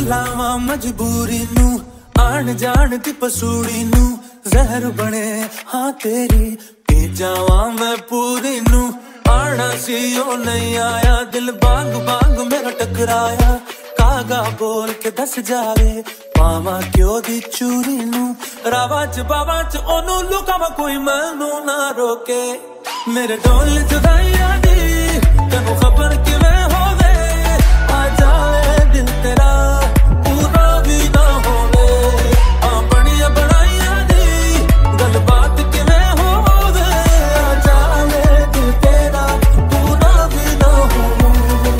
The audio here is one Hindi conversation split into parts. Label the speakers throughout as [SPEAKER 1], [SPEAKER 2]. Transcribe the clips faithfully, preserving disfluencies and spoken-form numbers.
[SPEAKER 1] बदलावा मजबूरी नू, आन जान दी पसूड़ी नू, जहर बने हाँ तेरी पी जावा मैं पूरी नू। आना सी ओ नहीं आया, दिल बांग बांग मेरा टकराया, कागा बोल के दस जावे पावा क्यों दी चूरी नू। रावा च बावा च ओनू लुकावा कोई मैनू ना रोके, मेरे ढोल जुदाइयां दी तेनू खबर किवें होवे, आ जावे दिल तेरा पूरा भी ना होवे। आ बनिया बनाइयां दी गल बात किवें होवे, आ जावे दिल तेरा पूरा भी ना होवे।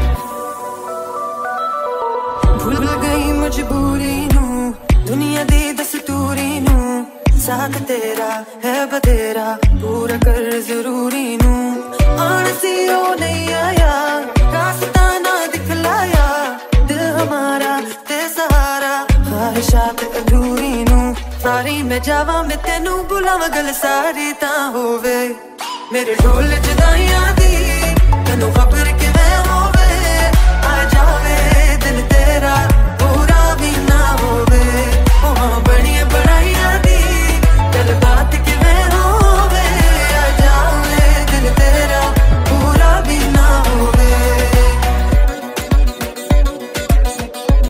[SPEAKER 2] भूल गई मजबूरी नू, दुनिया दी दस्तूरी नू, साथ तेरा है बतेरा पूरा कर जरूरी नू। आन सी ओ नहीं आया, रास्ता ना दिखलाया, दिल हमारा ते सहारा ख्वाहिशात अधूरी नू। सारी मैं जावा मैं तेनू बुलावा गल सारी ता होवे, मेरे ढोल जुदाइयां दी तेनू खबर